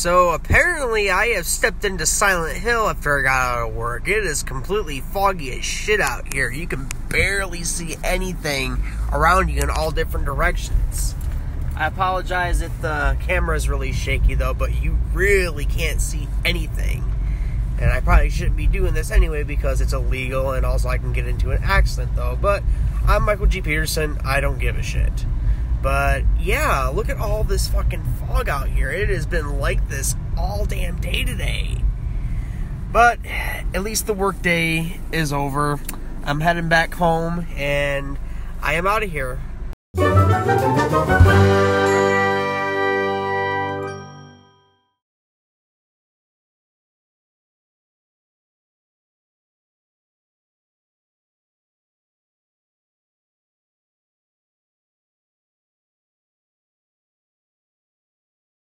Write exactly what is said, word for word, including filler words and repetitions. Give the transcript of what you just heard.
So apparently I have stepped into Silent Hill after I got out of work. It is completely foggy as shit out here. You can barely see anything around you in all different directions. I apologize if the camera is really shaky though, but you really can't see anything. And I probably shouldn't be doing this anyway because it's illegal and also I can get into an accident though. But I'm Michael G. Peterson. I don't give a shit. But yeah, look at all this fucking fog out here. It has been like this all damn day today. But at least the work day is over. I'm heading back home and I am out of here.